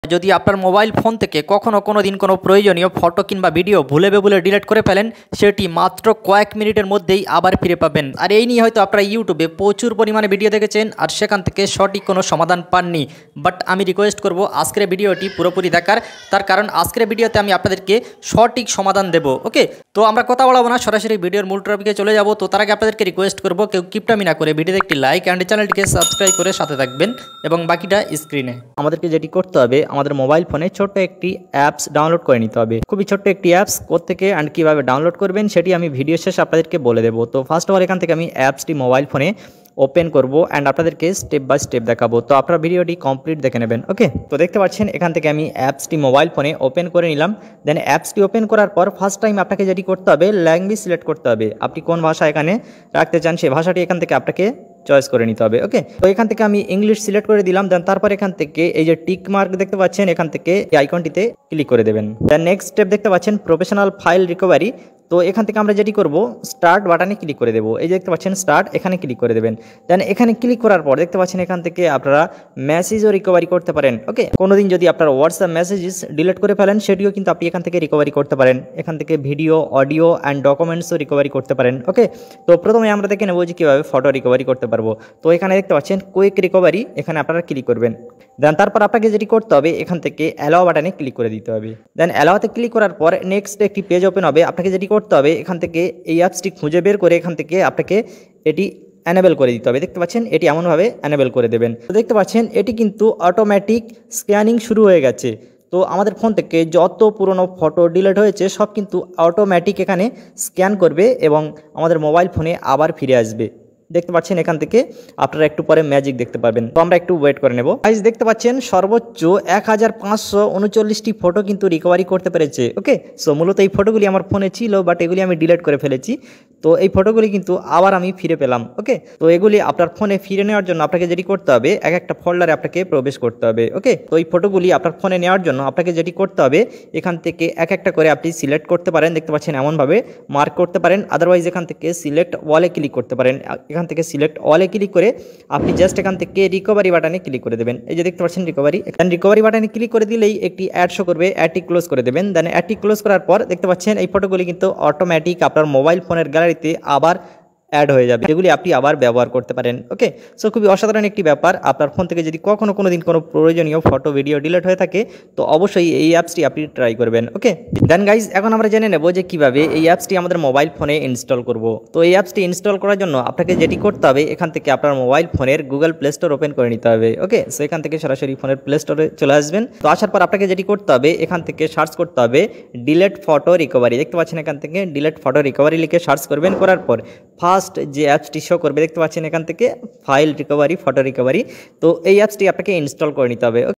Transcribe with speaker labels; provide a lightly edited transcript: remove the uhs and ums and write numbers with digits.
Speaker 1: যদি আপনার mobile phone থেকে কখনো কোনো দিন কোনো প্রয়োজনীয় ফটো কিংবা ভিডিও ভুলে ডিলিট করে ফেলেন, সেটি মাত্র কয়েক মিনিটের মধ্যেই আবার ফিরে পাবেন। আর এই নিয়ে হয়তো আপনারা ইউটিউবে প্রচুর পরিমাণে ভিডিও দেখেছেন আর সেখান থেকে সঠিক কোনো সমাধান পাননি। বাট আমি রিকোয়েস্ট করব আজকের ভিডিওটি পুরোপুরি দেখার, তার কারণ আজকের ভিডিওতে আমি আপনাদেরকে সঠিক সমাধান দেব। ওকে, তো আমরা কথা বলবো না, সরাসরি ভিডিওর মূল টপিকে চলে যাব। তো তার আগে আপনাদেরকে রিকোয়েস্ট করব কেউ কিপটামি না করে ভিডিওতে একটি লাইক অ্যান্ড চ্যানেলটিকে সাবস্ক্রাইব করে সাথে থাকবেন এবং বাকিটা স্ক্রিনে। আমাদেরকে যেটি করতে হবে, আমাদের মোবাইল ফোনে ছোট্ট একটি অ্যাপস ডাউনলোড করে নিতে হবে। খুবই ছোট্ট একটি অ্যাপস, কোত্থেকে অ্যান্ড কীভাবে ডাউনলোড করবেন সেটি আমি ভিডিও শেষে আপনাদেরকে বলে দেবো। তো ফার্স্ট অফ অল এখান থেকে আমি অ্যাপসটি মোবাইল ফোনে ওপেন করব অ্যান্ড আপনাদেরকে স্টেপ বাই স্টেপ দেখাবো। তো আপনারা ভিডিওটি কমপ্লিট দেখে নেবেন। ওকে, তো দেখতে পাচ্ছেন এখান থেকে আমি অ্যাপসটি মোবাইল ফোনে ওপেন করে নিলাম। দেন অ্যাপসটি ওপেন করার পর ফার্স্ট টাইম আপনাকে যেটি করতে হবে, ল্যাঙ্গুয়েজ সিলেক্ট করতে হবে। আপনি কোন ভাষা এখানে রাখতে চান সেই ভাষাটি এখান থেকে আপনাকে চয়েস করে নিতে হবে। ওকে, তো এখান থেকে আমি ইংলিশ সিলেক্ট করে দিলাম। দেন তারপর এখান থেকে এই যে টিক মার্ক দেখতে পাচ্ছেন, এখান থেকে এই আইকনটিতে ক্লিক করে দেবেন। দেন নেক্সট স্টেপ দেখতে পাচ্ছেন প্রফেশনাল ফাইল রিকভারি। তো এখান থেকে আমরা যেটি করব, স্টার্ট বাটনে ক্লিক করে দেবো। এই যে দেখতে পাচ্ছেন স্টার্ট, এখানে ক্লিক করে দেবেন। দেন এখানে ক্লিক করার পর দেখতে পাচ্ছেন এখান থেকে আপনারা মেসেজও রিকভারি করতে পারেন। ওকে, কোনোদিন যদি আপনার হোয়াটসঅ্যাপ মেসেজেস ডিলিট করে ফেলেন সেটিও কিন্তু আপনি এখান থেকে রিকভারি করতে পারেন। এখান থেকে ভিডিও, অডিও অ্যান্ড ডকুমেন্টসও রিকভারি করতে পারেন। ওকে, তো প্রথমে আমরা দেখে নেবো যে কীভাবে ফটো রিকভারি করতে পারবো। তো এখানে দেখতে পাচ্ছেন কুইক রিকভারি, এখানে আপনারা ক্লিক করবেন। দেন তারপর আপনাকে যেটি করতে হবে, এখান থেকে অ্যালাও বাটনে ক্লিক করে দিতে হবে। দেন অ্যালাওতে ক্লিক করার পর নেক্সট একটি পেজ ওপেন হবে। আপনাকে যেটি করতে হবে, এখান থেকে এই অ্যাপসটি খুঁজে বের করে এখান থেকে আপনাকে এটি অ্যানেবল করে দিতে হবে। দেখতে পাচ্ছেন এটি এমনভাবে অ্যানেবল করে দেবেন। তো দেখতে পাচ্ছেন এটি কিন্তু অটোমেটিক স্ক্যানিং শুরু হয়ে গেছে। তো আমাদের ফোন থেকে যত পুরনো ফটো ডিলিট হয়েছে সব কিন্তু অটোমেটিক এখানে স্ক্যান করবে এবং আমাদের মোবাইল ফোনে আবার ফিরে আসবে। দেখতে পাচ্ছেন এখান থেকে আপনারা একটু পরে ম্যাজিক দেখতে পাবেন। তো আমরা একটু ওয়েট করে নেব। গাইস দেখতে পাচ্ছেন সর্বোচ্চ 1539টি ফটো কিন্তু রিকভারি করতে পেরেছে। ওকে, সো মূলত এই ফটোগুলি আমার ফোনে ছিল, বাট এগুলি আমি ডিলিট করে ফেলেছি। তো এই ফটোগুলি কিন্তু আবার আমি ফিরে পেলাম। ওকে, তো এগুলি আপনার ফোনে ফিরে নেওয়ার জন্য আপনাকে যেটি করতে হবে, এক একটা ফোল্ডারে আপনাকে প্রবেশ করতে হবে। ওকে, তো এই ফটোগুলি আপনার ফোনে নেওয়ার জন্য আপনাকে যেটি করতে হবে, এখান থেকে এক একটা করে আপনি সিলেক্ট করতে পারেন। দেখতে পাচ্ছেন এমনভাবে মার্ক করতে পারেন, আদারওয়াইজ এখান থেকে সিলেক্ট ওয়ালে ক্লিক করতে পারেন। এখান থেকে সিলেক্ট অলে ক্লিক করে আপনি জাস্ট এখান থেকে রিকভারি বাটনে ক্লিক করে দেবেন। এই যে দেখতে পাচ্ছেন রিকভারি, এখানে রিকভারি বাটনে ক্লিক করে দিলেই একটি অ্যাড শো করবে, অ্যাডটি ক্লোজ করে দেবেন। দেন অ্যাডটি ক্লোজ করার পর দেখতে পাচ্ছেন এই ফটোগুলি কিন্তু অটোমেটিক আপনার মোবাইল ফোনের গ্যালারিতে আবার অ্যাড হয়ে যাবে, যেগুলি আপনি আবার ব্যবহার করতে পারেন। ওকে, সো খুবই অসাধারণ একটি ব্যাপার। আপনার ফোন থেকে যদি কখনো কোনো দিন কোনো প্রয়োজনীয় ফটো ভিডিও ডিলিট হয়ে থাকে তো অবশ্যই এই অ্যাপসটি আপনি ট্রাই করবেন। ওকে, দেন গাইজ এখন আমরা জেনে নেব যে কীভাবে এই অ্যাপসটি আমাদের মোবাইল ফোনে ইনস্টল করব। তো এই অ্যাপসটি ইনস্টল করার জন্য আপনাকে যেটি করতে হবে, এখান থেকে আপনার মোবাইল ফোনের গুগল প্লে স্টোর ওপেন করে নিতে হবে। ওকে, সো এখান থেকে সরাসরি ফোনের প্লে স্টোরে চলে আসবেন। তো আসার পর আপনাকে যেটি করতে হবে, এখান থেকে সার্চ করতে হবে ডিলিট ফটো রিকভারি। দেখতে পাচ্ছেন এখান থেকে ডিলিট ফটো রিকভারি লিখে সার্চ করবেন। করার পর ফার্স্ট যে অ্যাপসটি শো করবে দেখতে পাচ্ছেন এখান থেকে ফাইল রিকভারি, ফটো রিকভারি। তো এই অ্যাপসটি আপনাকে ইনস্টল করে নিতে হবে।